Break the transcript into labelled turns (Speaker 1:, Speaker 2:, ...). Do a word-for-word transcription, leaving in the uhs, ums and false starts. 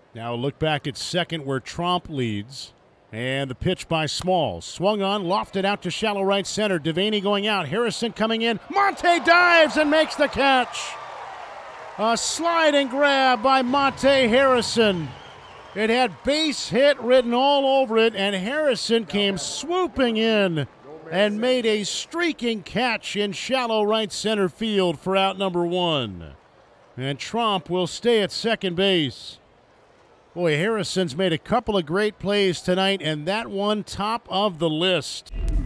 Speaker 1: Now look back at second where Tromp leads. And the pitch by Small. Swung on, lofted out to shallow right center. Devaney going out. Harrison coming in. Monte dives and makes the catch. A slide and grab by Monte Harrison. It had base hit written all over it, and Harrison came swooping in and made a streaking catch in shallow right center field for out number one. And Tromp will stay at second base. Boy, Harrison's made a couple of great plays tonight, and that one top of the list.